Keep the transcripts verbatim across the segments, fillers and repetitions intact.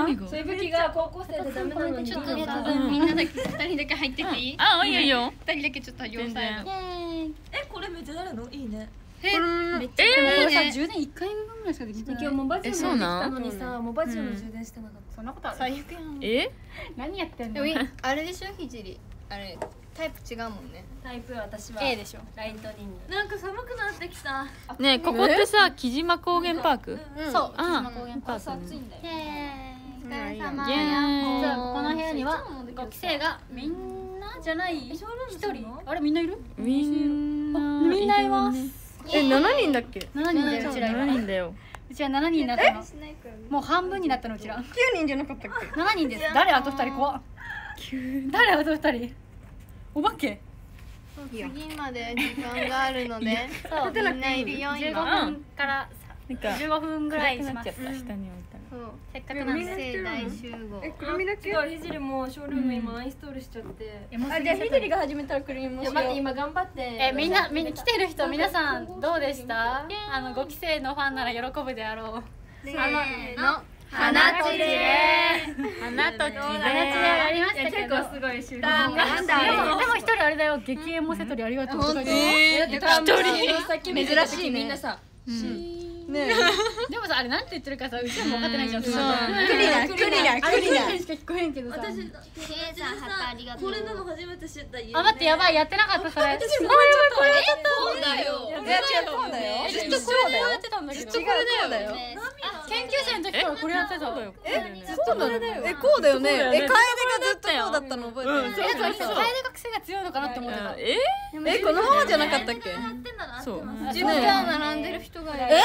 そういう武器が高校生でダメなのにちょっとみんなだけ二人だけ入ってていい？ あ、いいよいいよ。 二人だけちょっと両サイド。 え、これめっちゃなるのいいね。 え、 えめっちゃいいね。 充電一回分ぐらいしかできてない。 今日もバジル持ってきたのにさ、もうバジルの充電してなかった。 そんなことある？ 最悪やん。 え？ 何やってんの？ あれでしょ、ひじり。あれタイプ違うもんね。 タイプ私は A でしょ。 ライトニング。なんか寒くなってきた。 ねえ、ここってさ、木島高原パーク？ そう。 あ、 高原パーク。 暑いんだよ。 お疲れ様。 イエーイ。 実はここの部屋にはご期生がみんなじゃない一人。あれみんないる？ みんなみんないます。 え、七人だっけ？ 七人だようちら今。 七人だよ。 うちは七人になったの。もう半分になったのうちら。 九人じゃなかったっけ？ 七人です。誰あと二人怖っ。誰あと二人？お化け？ 次まで時間があるので、みんないるよじゅうご今。 ふんからなんかじゅうごふんぐらいします。 暗くなっちゃった。下に置いたら。 そう。 せっかくなんで。 盛大集合。 え、くるみだけ？違う、ひじりもショールーム今アンインストールしちゃって。 あ、じゃあひじりが始めたらくるみもしよう。待って、今頑張って。 え、みんなみんな来てる人皆さんどうでした？あのご期生のファンなら喜ぶであろう。 せーの。 花とちれ花とちれ。 花とちれありましたけど。 結構すごい集なんだでもでも一人あれだよ。激エモセトリありがとうとか言って。 えー、一人。 珍しいみんなさ。ねえ。 でもさあれなんて言ってるかさうちらも分かってないじゃん。 そう。 クリナクリナクリナ。 しか聞こえんけどさ。 私、 ケイさん旗ありがとう。 これなの初めて知った。 あ、待ってやばいやってなかったそれ。 私もこれそうだよ。 いや、違う、そうだよ。 ずっとこれでやってたんだけど。 違う、そうだよ。 研究生の時からこれやってた。 え、ずっとこれだよ。え、こうだよね。え、楓がずっとこうだったの覚えてる。 え、そうそう。楓が癖が強いのかなって思ってた。 え？ え、このままじゃなかったっけ？ そう。 自分が並んでる人がいる。 え？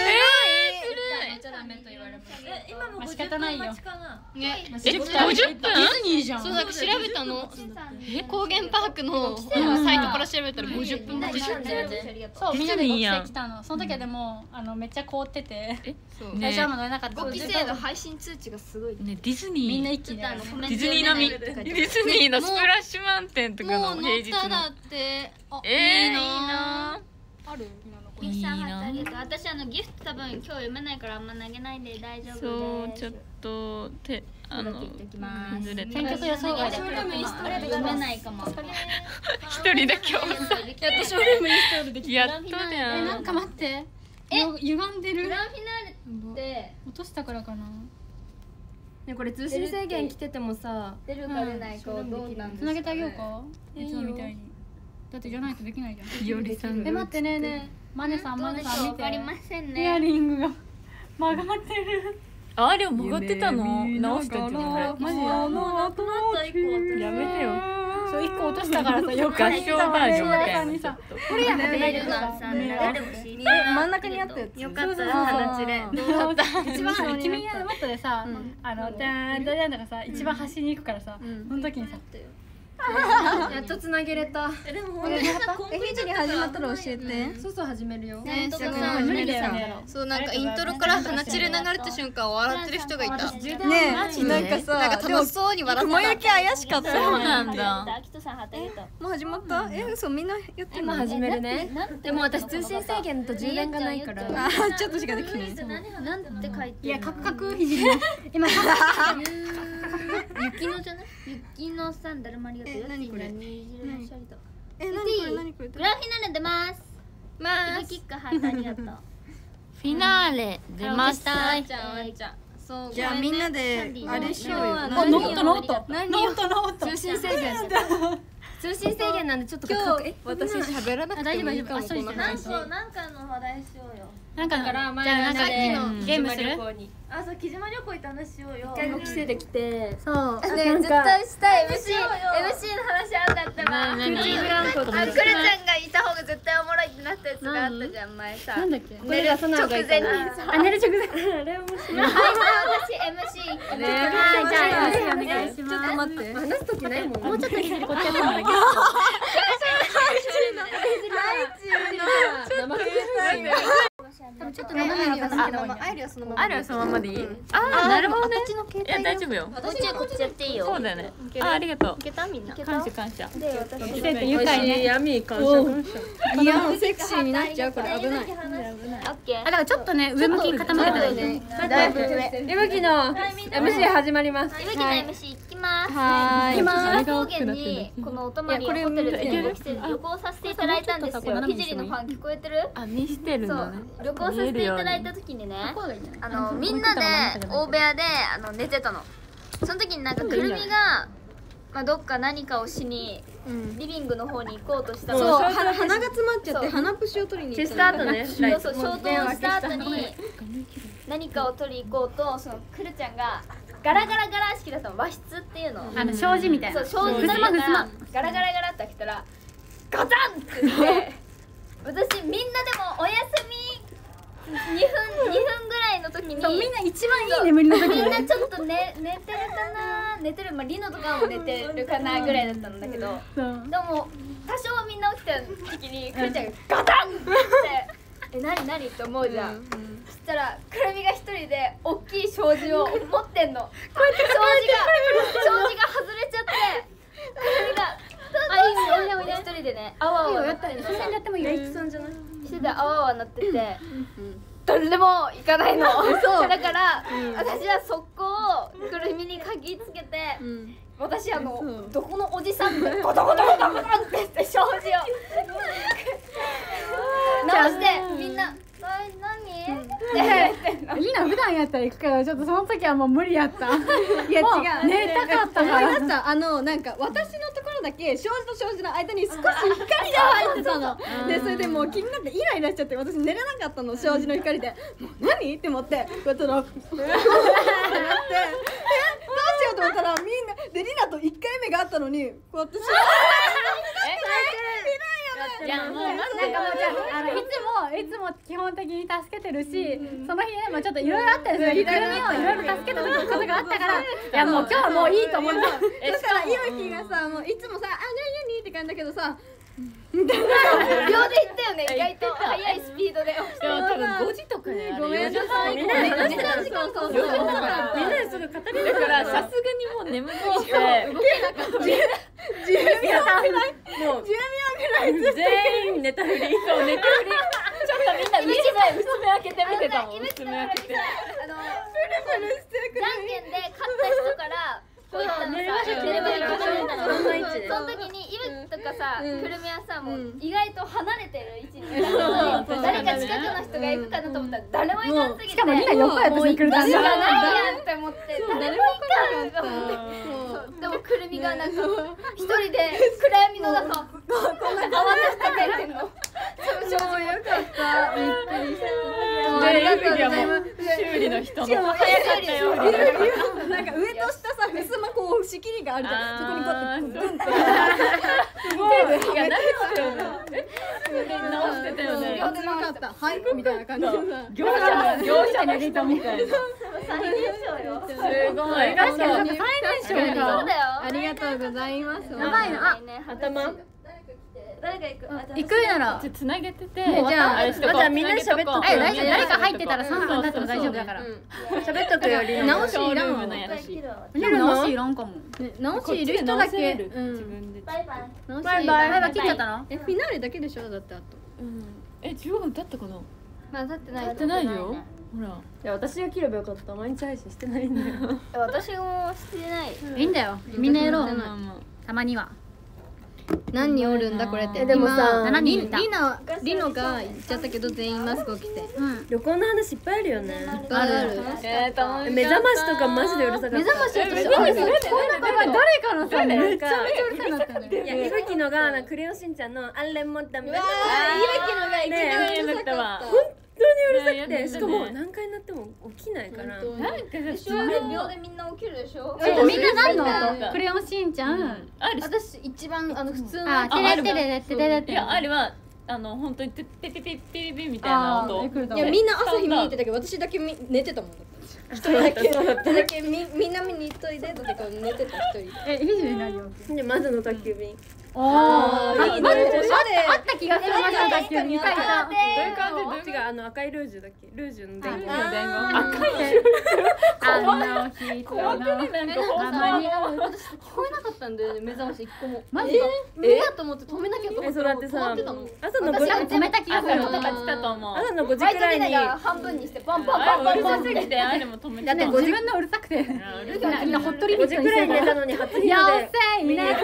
今も仕方ないよ。 ね、 え、ごじゅっぷん？ディズニーじゃん。 そうなんか調べたの。高原パークのサイトから調べたらごじゅっぷん待ち。 そう、みんなでご期生来たの。その時はでもあのめっちゃ凍ってて、最初は乗れなかった。 ご期生の配信通知がすごい。 ね、ディズニー。 みんな一気に。 ディズニー並み。ディズニーのスプラッシュマウンテンとかの平日の。 もう乗っただって。 えー、いいな。 ある？ いいな。 私あのギフト多分今日読めないからあんま投げないで大丈夫です。 そうちょっとてあの崩れて。 選曲予想外で。 読めないかも。 一人だけ。 やっとショールームインストールできた。 やっとだえ、 よ。 なんか待って。え、歪んでる。 グランフィナーレって落としたからかな。 ね、これ通信制限来ててもさ、 出るか出ないかどうなんですか。 つなげてあげようか。いつもみたいに。だってじゃないとできないじゃん。 いおりさん。 え、待ってねね。マネさんマネさん見て。 わかりませんね。 イヤリングが曲がってる。 あれ曲がってたの？直したんじゃない？ マジ？ あのなくなった一個。 やめてよ。 そう一個落としたからさ、よく合唱バージョンみたいなちょっと。 これやってないけどさ。 真ん中にあったやつ。 よかったら花チレ。 一番君やもっとでさ、あのダーンダーンとかさ、一番端に行くからさ、その時にさ。 やっとつなげれた。え、でも本当にさ、え、ひじり始まったら教えて。そうそう始めるよ。 ね、そう無理だよね。 そうなんかイントロから花チレ流れた瞬間笑ってる人がいた。 ねえ、なんかさ、 なんか楽しそうに笑って雲行き怪しかった。 そうなんだ。 もう始まった？え、嘘みんなやってんの？始めるね。でも私通信制限と充電がないから。あ、ちょっとしかできない。 なんて書いて。 いや、カクカクひじり。今。 雪のじゃない？雪のさんだるまりがとう。 え、何これ？え、何これ何これ？ グラフィナーレ出ます。まあ、キックハートありがとう。 フィナーレ出ました。 そう。 じゃあみんなであれしようよ。 あ、ノートノート。 何？ ノートノート。 通信制限。通信制限なんでちょっと今日私喋らなくてもいいかも。 なんかなんかの話題しようよ。 なんかからじゃあなんかゲームする？ あ、そう、木島旅行行った話しようよ。一回ご期生で来て、 そう。 ね、絶対したい エムシー エムシー の話あんだったわ。 何？ あ、クルちゃんがいた方が絶対おもろいってなったやつがあったじゃん前さ。 なんだっけ？ 寝る直前にさ。 あ、寝る直前。 あれ面白い。 はい、私 エムシー。 ね、じゃあ エムシー お願いします。 ちょっと待って。話す時ないもん。 もうちょっとひじりこっちやったんだけど。 生クリスタル。 ちょっと斜めの方まま、アイリはそのまま。 あるはそのままでいい。ああ、なるほどね。いや大丈夫よ。 私はこっちやっていいよ。 そうだよね。あ、ありがとう。 いけたみんな。 感謝感謝。 で私来てて愉快ね。 闇感謝感謝。 いやもうセクシーになっちゃうこれ危ない。 オッケー。 あだからちょっとね上向き傾けたらいいね。 だいぶ上。 いぶきの エムシー 始まります。 いぶきの エムシー 行きます。 はーい。 今高原にこのお泊まりホテルで旅行させていただいたんですよ。ひじりのファン聞こえてる？ あ、見してるのね。 旅行させていただいた時にね、あのみんなで大部屋であの寝てたの。その時になんかくるみがまあどっか何かをしにリビングの方に行こうとしたの。 そう、鼻が詰まっちゃって鼻プシを取りに行った。 した後ね。 そうそう、消灯した後に何かを取り行こうと、そのくるちゃんがガラガラガラ式だったの。和室っていうの。 あの障子みたいな。 そう、障子だからガラガラガラって開けたらガタンって言って私みんなでもおやすみにふんにふんぐらいの時にみんな一番いい眠りの時みんなちょっと寝寝てるかな寝てるまあリノとかも寝てるかなぐらいだったんだけど、でも多少みんな起きた時にくるちゃんがガタンってえ何何って思うじゃん。そしたらくるみが一人で大きい障子を持ってんの。こうやって障子が障子が外れちゃってくるみがあいいねおいでおいで一人でねあわあわやったりね。 やってもいいよ。 一人であわあわなってて誰でも行かないの。だから私は速攻くるみに鍵つけて私あのどこのおじさんでゴトゴトゴトゴトってして障子を直してみんな「何?」ってみんな普段やったら行くけどちょっとその時はもう無理やった。 いや違う。 寝たかったか思いら。 出した。あのなんか私のところだけ障子と障子の間に少し光が入ってたの。でそれでもう気になってイライラしちゃって私寝れなかったの障子の光で。もう何って思ってこうやったらってなってえどうしようと思ったらみんなでリナといっかいめがあったのにこうやってしいやもうなんなんかもうじゃああのいつもいつも基本的に助けてるし、その日ねまあちょっといろいろあったんですよ。くるみをいろいろ助けたことがあったからいやもう今日はもういいと思って。 そしたらいぶきがさもういつもさあ何何って感じだけどさみたいな秒で行ったよね意外と速いスピードで。 でも多分ごじとかね。 ごめんなさい。 みんなでごじかんそうそうそう。 みんなですぐ語りだからさすがにもう眠くてじゅうびょうぐらいもうじゅうびょうぐらい全員寝たふり。そう寝たふり。ちょっとみんな薄め薄め開けて見てたもん。薄め開けて。 あのじゃんけんで勝った人からこういったのさ寝ればいいかなみたいな。その時にイブとかさくるみはさもう意外と離れてる位置にいたのに誰か近くの人が行くかなと思ったら誰もいなすぎてしかもみんな横やったしくる誰みががないやんって思って誰もいかんと思ってでもくるみがなんか一人で暗闇の中こんな慌てて帰ってんの。 そうよかったびっくりした。 でゆうきはもう修理の人の早かったよ。 なんか上と下さ襖こう仕切りがあるじゃん。そこにこうやってグンってすごい。いや何してるの？え直してたよね。 両手なかったはいみたいな感じでさ業者業者の人みたいな。 最年少よ。 すごい。 確かに最年少そうだよ。 ありがとうございます。 やばいの。あ頭誰が行く？ 行くならつなげてて。 じゃああれしとこう。 じゃあみんなで喋っとこうえ誰か誰か入ってたらさんぷん経っても大丈夫だから。 喋っとくより直しいらんわ。 のやつし。 でも直しいらんかも。 直しいる人だけ。 自分で。 バイバイ。 直しバイバイバイバイ切っちゃったの？ えフィナーレだけでしょだってあと。 えじゅうごふん経ったかな？ まあ立ってない。 経ってないよ。ほら。 いや私が切ればよかった。毎日配信してないんだよ。 私もしてない。 いいんだよ。みんなやろう。 まあまあたまには。 何人おるんだこれって。 えでもさ今リななにんいたリナリノが言っちゃったけど全員マスクを着て。 うん。 旅行の話いっぱいあるよね。 いっぱいある。 えー楽しかった。 目覚ましとかマジでうるさかった。 目覚まし私え目覚ましあれ誰かのさめなんかっちゃめちゃうるさいなったね。 いや、いぶきのがなんかクレヨンしんちゃんのあれもダメだった。 あいぶきのが一番うるさかった。 本当にうるさくねて、しかも何回なっても起きないから。 なんかさ一応秒でみんな起きるでしょ。 えみんな何のそう音？クレヨンしんちゃん。 あれ私一番あの普通のあ、テレテレテレテレ。 いやあれはあの本当にピピピピピピみたいな音。 いやみんな朝日見に行ってたけど私だけみ寝てたもん。一人だけ一人だけみみんな見に行っといでとか寝てた一人。 え、ひじり何よ。 で、窓の宅急便。 ああ、 いいね。おしゃれ。 あった気がする。まだだっけ、見たいな。 どういう感じどういう違う、あの赤いルージュだっけ、ルージュの伝言。 赤い伝言赤いあの日怖くね、なんか放送前にの私聞こえなかったんで目覚まし一個も。 マジか。 えやと思って止めなきゃと思え、 ってそうだってさ、 止まってたの。 朝のご私は止めた気がする。 朝のとかしたと思う。 朝のごじバイトくらいに。 リナが半分にしてパンパンあれうるパンパンパンさすぎてあれも止めてた。 だって自分のうるさくて。 うるさいみんなほっとりミごットにしてじくらいに寝たのに初日やの出。 せいね。 やだ。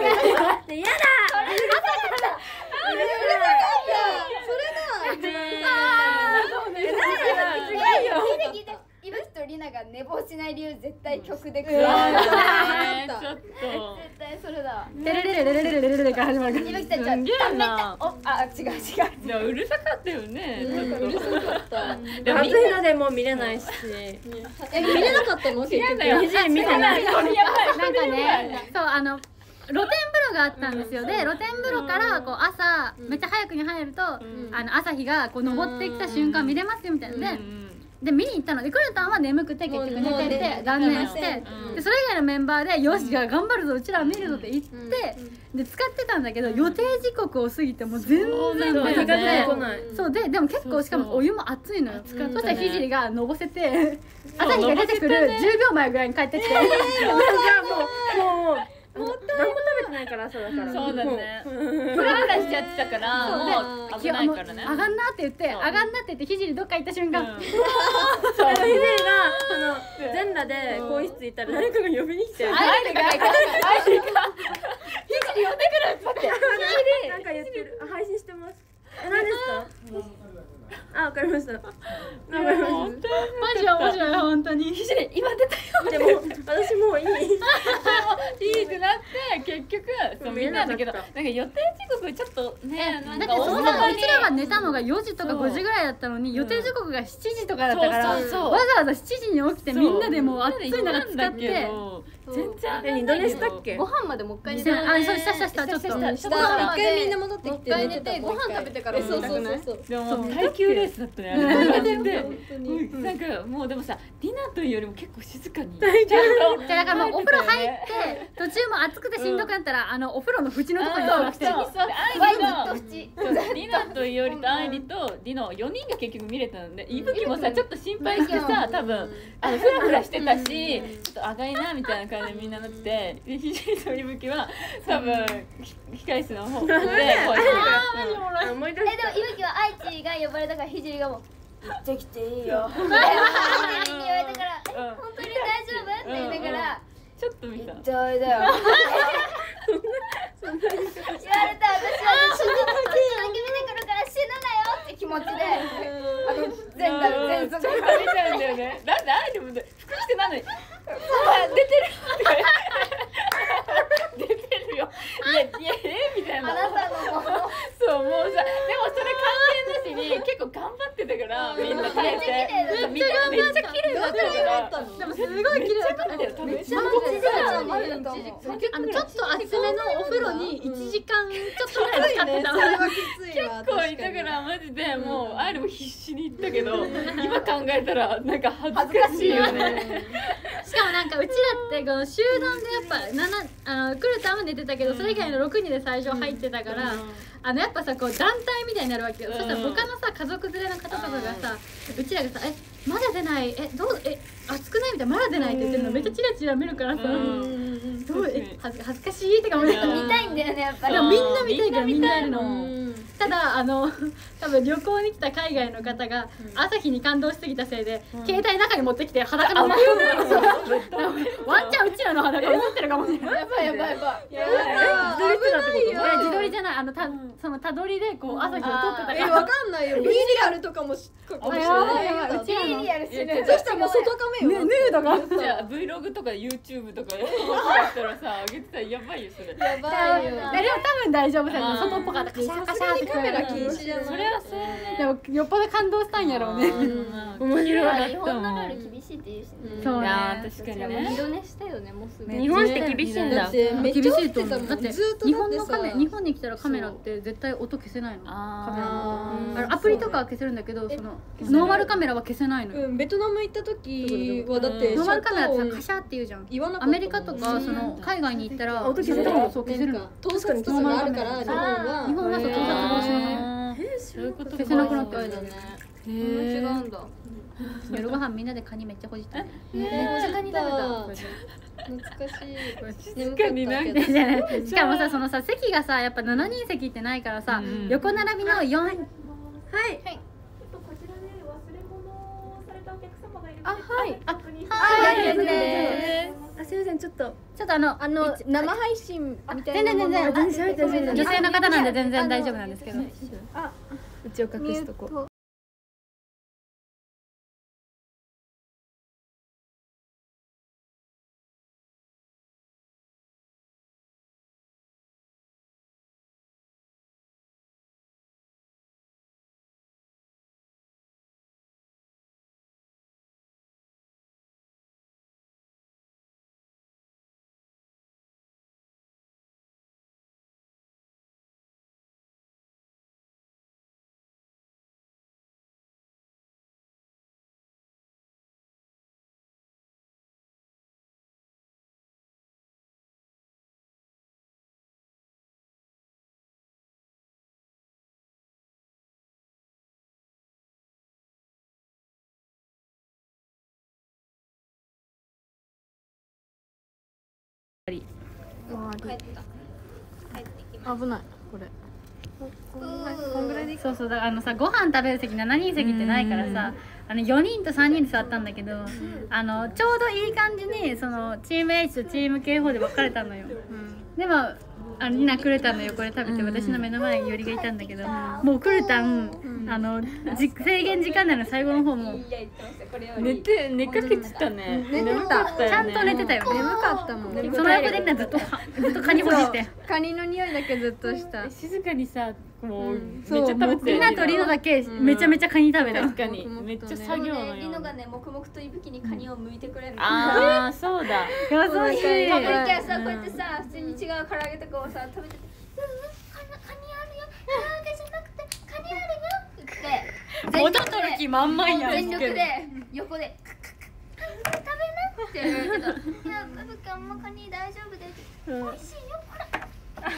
聞いていぶきとリナが寝坊しない理由絶対曲でくる。 ねたちょっと絶対それだわ。 テレレレレレレレレレから始まる。 いぶきたちはすんげえな。 おあ違う違う。 いやうるさかったよね。 なんかうるさかった。 でも初日の出も見れないし。 え見れなかったの結局。 だよ。 肘見てない。 これやばい。 なんかね、そうあの露天風呂があったんですよ。で露天風呂からこう朝めっちゃ早くに入ると、あの朝日がこう昇ってきた瞬間見れますよみたいなで。で見に行ったのでクルタンは眠くて結局寝てて断念してでそれ以外のメンバーでよし頑張るぞうちらは見るぞって言ってで使ってたんだけど予定時刻を過ぎても全然そう、日が出てこいない。 そうででも結構しかもお湯も熱いのよそしたらひじりがのぼせて朝日が出てくるじゅうびょうまえぐらいに帰ってきてじゃあもうもう何も食べてないから朝だから。 そうだね。 もうフラフラしちゃってたからもう危ないからね。 上がんなって言って上がんなって言ってひじりどっか行った瞬間あのひじりがあの全裸で更衣室行ったら誰かが呼びに来て。 アイレがアイレがひじり呼んでくるっつってなんか言ってる。あ、配信してます。え、何ですか？あ、わかりました。わかりまし本当マジ面白い本当にひじり今出たよた。でも私もういい。 いいってなって結局そうみんなだけどなんか予定時刻ちょっとねなんかだってそん大なう幅にちらが寝たのがよじとかごじぐらいだったのに予定時刻がしちじとかだったからわそうそうそうざわざしちじに起きてみんなでもう暑い中使って全然え、二度寝したっけ？ ご飯までもう一回寝してた。 あそうしたしたしたちょっとご飯一回みんな戻ってきて寝てた。ご飯食べてからそうそうそうそう。 でも耐久レースだったねあれマジでうんなんかもうでもさディナーというよりも結構静かにちゃんとじゃあだからもうお風呂入って途中も暑くてしんどくなったらあのお風呂の縁のとこに座ってそうそうワイずっと縁。 そうディナといおりとアイリとディノよにんが結局見れたのでいぶきもさちょっと心配してさ多分あのフラフラしてたしちょっとあがいなみたいな感じでみんななっててでひじりといぶきは多分控室の方であ、思い出えした。 でもいぶきは愛知が呼ばれたからひじりがもう行ってきていいよ。ひじりに言われたからえ本当に大丈夫って言いながらちょっと見た行っておいでよ。言われた私は死ぬ時だけ見てくるから死ぬなよって気持ちであの全裸全速ちょっと見ちゃうんだよねだってアイリも服してないのにあ出てる出てるよいやいやえみたいなあなたのもそうもうさでもそれ関係なしに結構頑張ってたからみんな耐えてめっちゃめっちゃ綺麗だったからでもすごい綺麗だっためっちゃ綺麗だっためっちゃいちじかんまでだと思う。 あのちょっと厚めのお風呂にいちじかんちょっとぐらい使ってたそれはきついわ。 こういたからマジでもうあれも必死に言ったけど今考えたらなんか恥ずかしいよねしかもなんかうちらってこの集団でやっぱななあのクルタンは寝てたけどそれ以外のろくにんで最初入ってたからあのやっぱさこう団体みたいになるわけよそしたら他のさ家族連れの方とかがさうちらがさ「えまだ出ないえどうえ熱くない?」みたいな「まだ出ない」って言ってるのめっちゃチラチラ見るからさ「どうえ恥ず恥ずかしい?」ってか思ってた見たいんだよねやっぱり。 でもみんな見たいからみんなやるのうんただあの多分旅行に来た海外の方が朝日に感動しすぎたせいで携帯中に持ってきて裸のままワンチャンうちらの裸映ってるかもしれないやばいやばいやばい。 やだ自撮りしてたってこと？ いや自撮りじゃないあのたそのたどりでこう朝日を撮ってたからえわかんないよ。ビーリアルとかもしかもしれないよ。 うちらのリアルする。 そしたらもう外カメよ。 ヌードがじゃあ Vlog とか YouTube とかやったらさ上げてたらやばいよそれやばいよ。 でも多分大丈夫だよ外っぽかったカシャカシャってカメラ禁止じゃない。 それはそうね。 でもよっぽど感動したんやろうね。 面白い。 日本のルール厳しいって言うしね。 そうね。 いや確かにね。 二度寝したよねもうすぐ。 日本って厳しいんだ。 だってめっ厳ちゃしいと思う。 起きてたもん。 だってずっと日だってさ本のカメ日本に来たらカメラって絶対音消せないの。カメラあの。あのアプリとかは消せるんだけど、そのノーマルカメラは消せないのよ。 うん、ベトナム行った時はだってノーマルカメラってさシャッター音カシャって言うじゃん。 言わなかったアメリカとかその海外に行ったら音消せるそう消せるの。 盗撮とかがあるから日本は日本はそう盗撮防止のあ。そういうこと消せなくなっただね。 へ違ーうんだ。 夜ご飯みんなでカニめっちゃほじったね。 めっちゃカニ食べた。懐かしい。眠かったけど。 じゃないしかもさそのさ席がさやっぱしちにん席ってないからさ、 うん横並びのよんはい。 こちらで忘れ物をされたお客様がいるあ、はい。あ、 はいですね。 あ、すみません、ちょっと。 ちょっとあのあの生配信みたいな全然全然あ全然喋って全然女性の方なんで全然大丈夫なんですけど。 一応隠しとこう。 帰った。帰ってきま危ないこれ。こんぐらいでいい。 そうそうだからあのさご飯食べる席しちにん席ってないからさ、あのよにんとさんにんで座ったんだけど、あのちょうどいい感じにそのチーム H とチーム ケーフォー で分かれたのよ。でもあのニナクルタンの横で食べて、私の目の前によりがいたんだけど、もうクルタン、あのじ制限時間内の最後の方もす。いや言ってましたこれより。 寝て寝かけてたね。 寝てた眠かったよねちゃんと寝てたよね。 眠かったもん。 その横でニナずっとはずっとカニほじって。 カニの匂いだけずっとした。 静かにさもうめっちゃそう食べてリナとリノだけめちゃめちゃカニ食べた。 確かにめっちゃ作業のようリノがね黙々といぶきにカニを剥いてくれる。 ああそうだ。 優しい。 パプリカさこうやってさ普通に違う唐揚げとかをさ食べてて、うんうんカニカニあるよ唐揚げじゃなくてカニあるよって言って元取る気満々やん。 全力で横でカカカカ食べなって言うけど、いやブブ君あんまカニ大丈夫で美味しいよほら。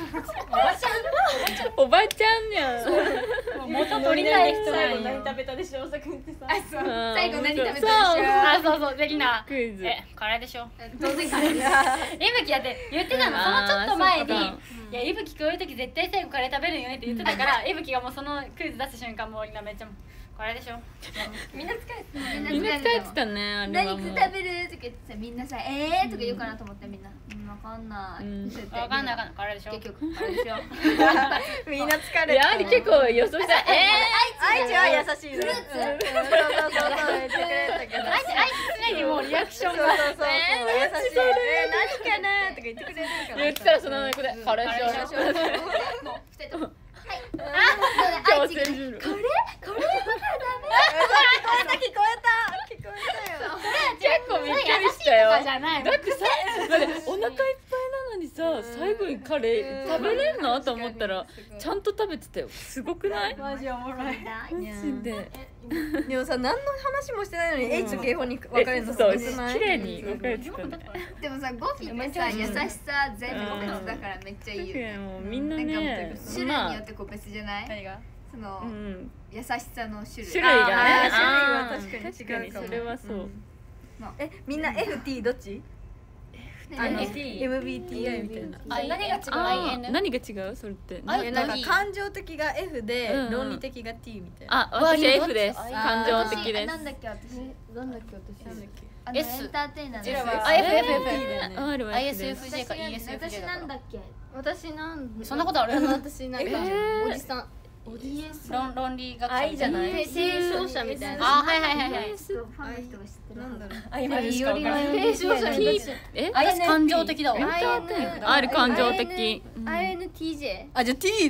おばちゃんやん。 元取りたい人最後なんよ。 何食べたでしょうさくんってさ最後何食べたでしょう。 あ、そうそう、できな。 クイズ。 え、カレーでしょ。 当然カレーです。 いぶきだって言ってたの、そのちょっと前に、いや、いぶきこういう時絶対最後カレー食べるよねって言ってたから、いぶきがもうそのクイズ出した瞬間もうみんなめっちゃカレーでしょ。 みんな疲れてた。 みんな疲れてたねあれはもう。 何食べるとか言ってさみんなさえーとか言うかなと思ってみんなうんわかんない。 うんって言ってわかんないわかんない、カレーでしょ。 結局カレーですよ。 みんな疲いやあれ結構予想した。え愛知は優しいの。 フルーツそうそうそうそう言ってくれたけど。 あいつ、あいつ常にもうリアクションが。 そうそうそうそう優しい。え何かなとか言ってくれるかー、 ら。 言ってたらその横でカレーしよう。 もう二人ともはい強制する。 カレーカレーだからダメ。 聞こえた聞こえた聞こえたよ。 結構びっくりしたよ。 じゃないだってさ、だってお腹いっぱいなのにさ、最後にカレー食べれんのと思ったらちゃんと食べてたよ。すごくない？ マジおもろい。 マジで。 でもさ何の話もしてないのに H と ケーフォー に分かれるのすそうごくない？ 綺麗に分かれてたね。 でもさゴフィってさ優しさ全部別だからめっちゃいいよね。 もうみんななんかね、 種類によってこう別じゃない？ 何が？ そのうん、 優しさの種類。 種類がね。 あー種類は確かに確かに違うかもそれはそう。 えみんな エフティー どっち？あの エムビーティーアイ みたいな。 あ何が違う？ あー何が違う？それって。 あえなんか感情的が F でうんうん論理的が T みたいな。 あ、私 F です。 あ感情的です。 なんだっけ私。 なんだっけ私。なんだっけ。 あの S エンターテイナーのジェラはあ エフエフエフ T だよね。 あるわアイ F エスです。 エフジェー か イーエスエフジェー私だからなんだっけ？ 私なんそんなことある？ 私なんかおじさん。 オディエス。 論論理学者愛じゃない？ 提唱者みたいな。 あ、はいはいはいはい。 ファンの人が知ってる。 なんだろう。 あ今でしか分からない提唱者みたいな。 え？ 私感情的だわ。 ある感情的。 アイエヌティージェー。 あじゃあ T だ。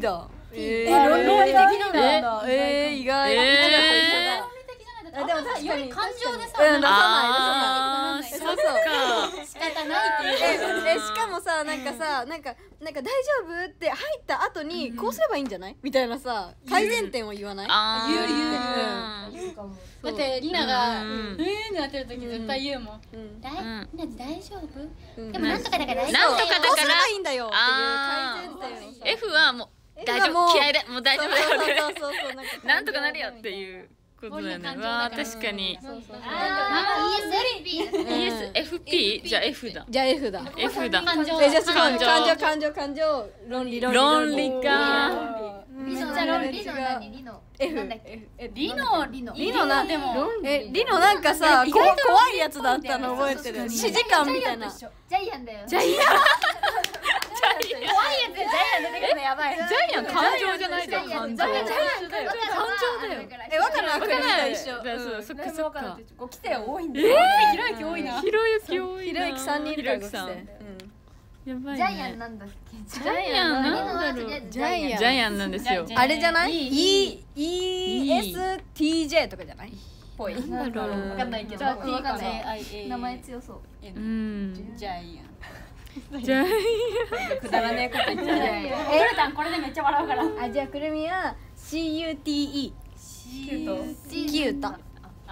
えー論理的なんえだ。えー、意外。 えでも確かにより感情でさうん、出さあーない出さそっない。 か仕方ないっていうええしかもさなんかさなんかなんか大丈夫って入った後にこうすればいいんじゃないみたいなさ改善点を言わない？ あ言う言うーだってリナがうんうーんってなってる時絶対言うもんうんだいうんリナ大丈夫うんでもなんとかだから大丈なんとかだこうすれからばいいんだよっていうあ改善点をさ F はもう F 大丈はもう夫気合いでもう大丈夫だよねそうそうそうそうなんかなんとかなるよっていうことだよね。わあ確かにそうそうそうあー イーエスエルピーイーエスエフピー じゃあ F だじゃあ F だ F だ感情えじゃあすごい感情感情感情感情論理論理論理かリノ何リノ何リノ F なんだっけリノリノリノなでもえリノなんかさこ怖いやつだったの覚えてる指示官みたいなジャイアンだよじゃあいいや怖いやつでジャイアン出てくるのやばいジャイアン感情じゃないじゃん感情ジャイアンだよえわかんないわかんない一緒そうそっかそっかご期待多いんえでひろゆき多いなひろゆき多いなひろゆきさんにんいるからひろゆきさんご期待やばいねジャイアンなんだっけジャイアンなんだろうジャイアンジャイアンなんですよあれじゃない E Eエスティージェー とかじゃないぽいなんだろうわかんないけどじゃあ T かな名名前強そううんジャイアンジャイくだらねえこと言っちゃうえルタンこれでめっちゃ笑うからあじゃあくるみは シーユーティーイキュートーキュータ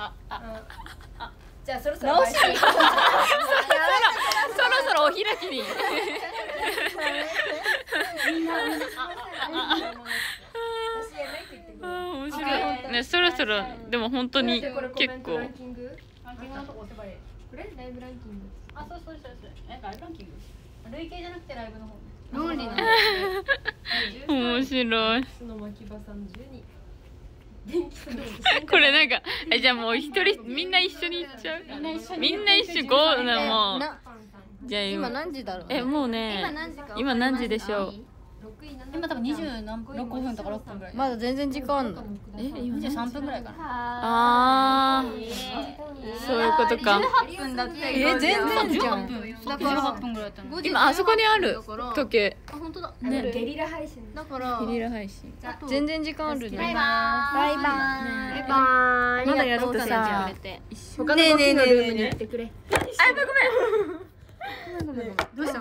じゃあそろそろ直しアンそろそろお開きにあー面白いねそろそろでも本当に結構ランキングランキングのとこ押せばいいこれライブランキングあそうそうそうそうなんかライブランキング累計じゃなくてライブの方論理な面白いスの巻き場さんじゅうに電気ストーブこれなんかえじゃあもう一人みんな一緒に行っちゃうみんな一緒ゴーなもうなじゃあ今何時だろうえもうね今何時か今何時でしょう今多分二十何分六分とか六分ぐらいまだ全然時間あんのえ今二十三分ぐらいかなあーそういうことか分だってえ全然じゃんだから八分ぐらいだったの今あそこにある時計あ本当だねゲリラ配信だからゲリラ配信全然時間あるじゃんバイバーイバイバーイバイまだやろうとささ他のごきのルームに行ってくれどうしたの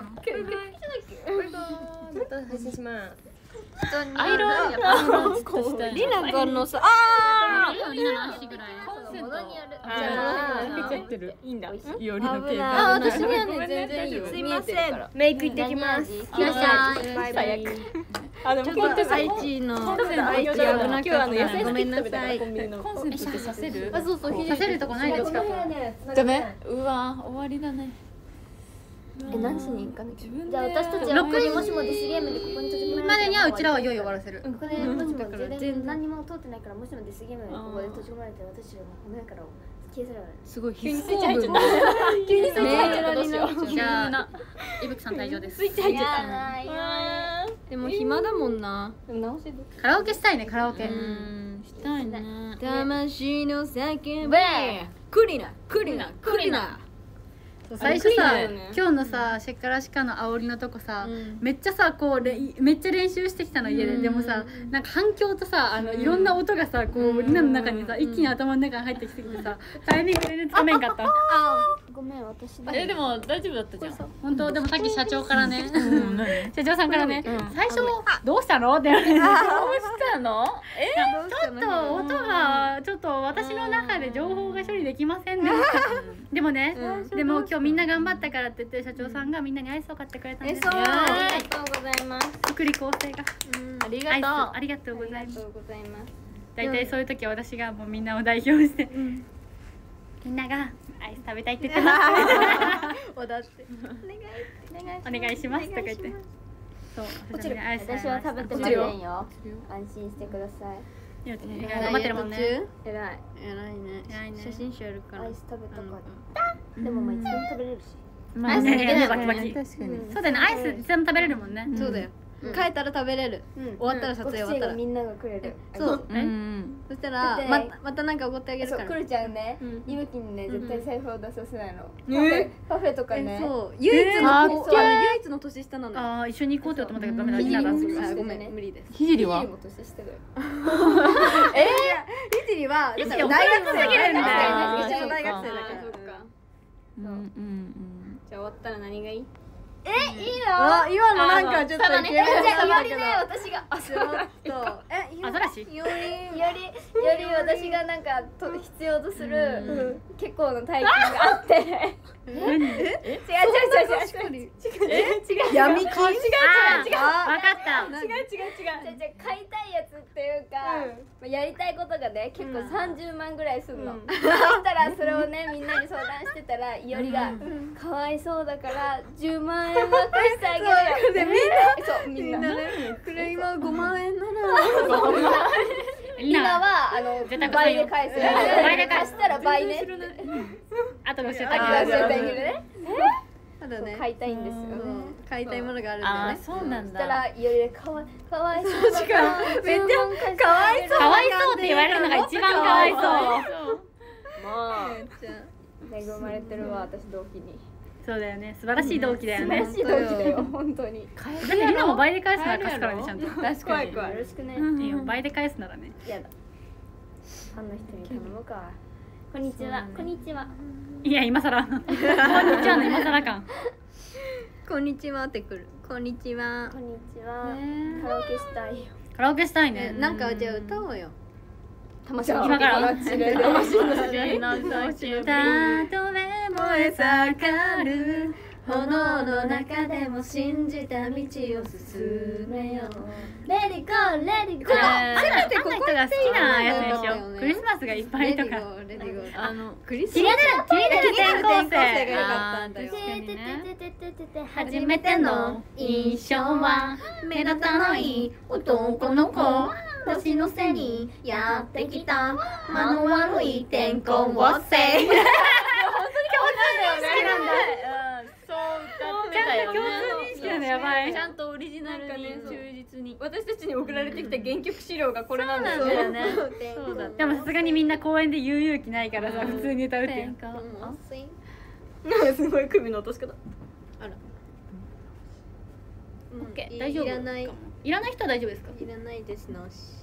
また配信しますアイロンやっぱりなくんのさあリナの足ぐらい物によるあー出ちゃってるいいんだよりのー系があ私にはね全然いいよすいませんメイク行ってきますいらっしゃいバイバイあでもちょっと愛知の愛知危なかったごめんなさいコンセントってさせるあそうそうさせるとこないですかダメうわ終わりだねえ何時に行かなきゃじゃあ私たちはここにもしもデスゲームでここに閉じ込められまでにはうちらは用意終わらせるここでもしも充電何にも通ってないからもしもデスゲームでここで閉じ込められて私らもこの世から消えせられるすごい急にスイッチ入っちゃった急にスイッチ入っちゃったどうしようじゃあいぶきさん退場ですやだよでも暇だもんなカラオケしたいねカラオケうんしたいね魂の叫びクリナクリナクリナ最初さあれクリ今日のさシェッカラシカの煽りのとこさうんめっちゃさこうれめっちゃ練習してきたの家ででもさなんか反響とさあのいろんな音がさこうリナの中にさ一気に頭の中に入ってきてきてさタイミングでつかめんかったごめん私えでも大丈夫だったじゃん本当でもさっき社長からねうん何社長さんからね最初どうしたのって言われてどうしたのえちょっと音がちょっと私の中で情報が処理できませんでしたでもねでも今日みんな頑張ったからって言って社長さんがみんなにアイスを買ってくれたんですそうよありがとうございます福利厚生がありアイスがとうありがとうございますうございます大体そういう時は私がもうみんなを代表してみんながアイス食べたいって言ってますおだってお願いしますとか言ってそう私はアイス私は食べてませんよ安心してくださいいや頑張ってるもんね偉い偉いね偉いね写真集やるからアイス食べたかったでもまあいつでも食べれるしまアイス逃げないバキバキ確かにそうだよねアイスいつでも食べれるもんねそうだよ帰ったら食べれる終わったら撮影終わったらみんながくれるそううんそしたらままたなんかおごってあげるからそうくるちゃんねうんいぶきにね絶対財布を出させないのえパフェとかねそう唯一のこうかっけーあの唯一つの年下なの。 ああ一緒に行こうって思ったけどダメだ。 ひじりもみんなが年下あごめだねん無理です。 ひじりはひじりも年下だよええ、ひじりはひじり大学生遅すぎるんだよ大学生一緒の大学生だから。 そっかうんうんうんじゃあ終わったら何がいい？ えいいのあ、今のなんかちょっとイケメンじゃあだったけどよりね私があちょっとえ、 アザラシよりよりより私がなんかと必要とする結構の大金があって違う違う違う違う違う違う違う違う闇金？違う違う違う。 あーわかった。 違う違う違う。 じゃじゃ買いたいやつっていうか、まあ、やりたいことがね結構さんじゅうまんぐらいすんの、そしたらそれをねみんなに相談してたらいおりが「かわいそうだからじゅうまんえんは貸してあげるよ」 でみんなそうみんなみんなね、これ今ごまん円なら今はあの絶対倍で返す倍で返す貸したら倍ねって後で教えてああげる。 げるねただね買いたいんですよねうん買いたいものがあるんだあーよね。 そうなんそしただ。 らいおりでかわかわいそうだからめっちゃかわいそうかわいそうって言われるのが一番かわいそう。 まめっちゃあ恵まれてるわ私同期にそうだよね。素晴らしい同期だよね。だ素晴らしい同期だよ本当にってリナも倍で返すなら貸すからねちゃんと。 確かに。 よろしくねいいよ倍で返すならね。 やだファンの人に頼むかこんにちはこんにちはいや今更。こんにちはの今更感。 こんにちはってくる。こんにちはこ。んにちはカラオケしたいよカラオケしたいね、 ね。 なんかじゃあ歌おうよ。 魂の今から魂の魂のたとえ燃え盛る炎の中でも信じた道を進めよう。 レディゴーレディゴここーせめてここ人が好きなやつでしそうだよねょ。クリスマスがいっぱいとか。 レディゴーレディゴー。 あのクリス気になる気になる転校転校生が生。 良かったんだよ。 ててててててて初めての印象は目立たない男の子。 年の瀬にやってきた間の悪い転校生。 そう歌ってたよね。 共通認識なのやばい。 ちゃんとオリジナルに忠実に。 私たちに送られてきた原曲資料がこれなんだよそうだね。 よね。そうだ。 でもさすがにみんな公園で言う勇気ないからさ普通に歌うっていう。 なんかすごい首の落とし方。あら。 オッケーい大丈夫。 いらない。 いらない人は大丈夫ですか。 いらないですのし。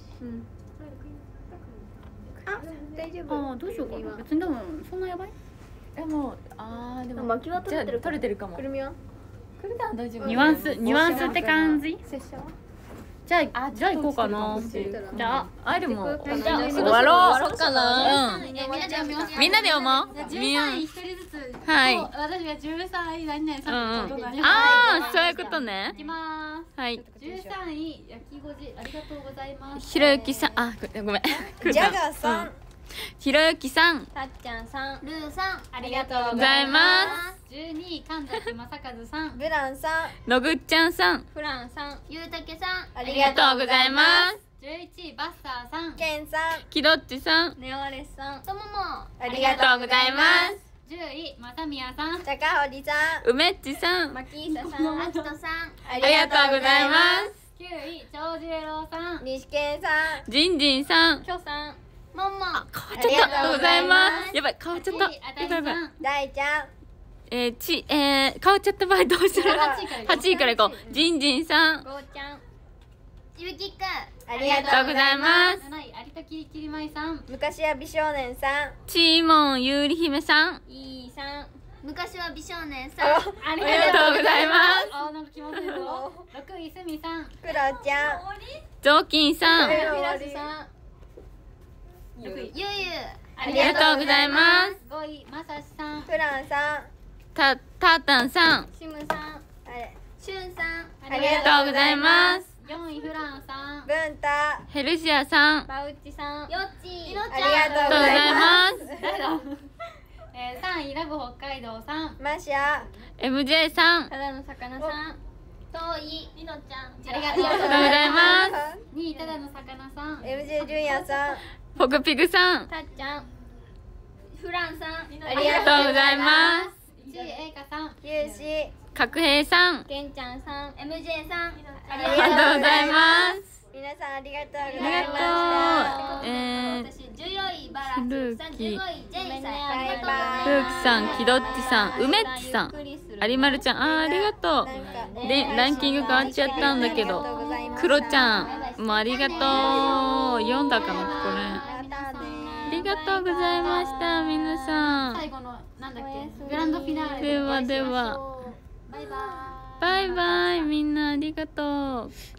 あ、大丈夫。 ああどうしようかな。別にでもそんなやばい。 でもあーでも巻きは取れてるじゃあ取れてるかも。 くるみは？ くるみは大丈夫。 ニュアンスニュアンスって感じ。 拙者は？ じゃあじゃあ行こうかな。じゃああでもじゃあ終わろう。終わろうかな。うん。 みんなで読みます。 みんなで読もう。 じゅうさんい一人ずつ。 はいそう私がじゅうさんい何々 うんさんとかうん。ああそういうことねい。きます。 はい。 じゅうさんい焼きごじありがとうございます。 ひろゆきさんあごめん。 ジャガーさん。 ひろゆきさんたっちゃんさんルーさんありがとうございまじゅうに神崎正和さんブランさん。 す。のぐっちゃんさんフランさんゆうたけさんあありがとうございます。 じゅういちバッサーさんケンさん。 きどっちさんネオレスさんとももあありがとうございます。 じゅういまさみやさん高堀さん。 うめっちさんマキーサさんあきとさんあありがとうございます。 きゅうい長次郎さん西健さん。 じんじんさんキョさんもんもん変わっちゃった。ありがとうございます。やばい変わっちゃった。 はちいあたりさやばいやばい。 ん大ちゃん。 えー、ちえー、変わっちゃった場合どうしたらはちいからいこうはちいからいこう。じんじんさんゴーちゃんゆきくんありがありがとうございます。 なない有田きりきりまいさん昔は美少年さん。 ちーもんゆうりひめさんいいさん昔は美少年さんあありありがとうございます。 あなんか気持ちいいぞろくいすみさんクロちゃん。 ぞうきんさんはいフィラスさんゆゆありがとうございます。 ごいまさしさんフランさん。 たたーたんさんシムさんあれ。 シュンさんありありがとうございます。 よんいフランさん文太。あヘルシアさんあバウッチさんよっちりがとうございます。 誰だえー、さんいラブ北海道さんマシャ。 エムジェー さんあただの魚さん遠いりのちゃんありがとうりがとうございます。 にいただの魚さんエムジェー 純也さん。 ポクピグさんたっちゃんフランさんあありがとうございます。 いちいえいかさんユウシ。 角平さんケンちゃんさん エムジェー さんありがとうございます。 皆さんありがとうござありいました。 がとう。えー、 私じゅうよんいバラスさん、じゅうごいジェイさん、ありがとうございます。 ふうきさん、きどっちさん、うめっちさん、有丸ちゃん、あーありがとう。で、ランキング変わっちゃったんだけど、クロちゃんもありがとう。読んだかな、これ。ありがとうございました、皆さん。 最後のなんだっけグランドフィナーレではでは、 バイバイ。 バイバイ、みんなありがとう。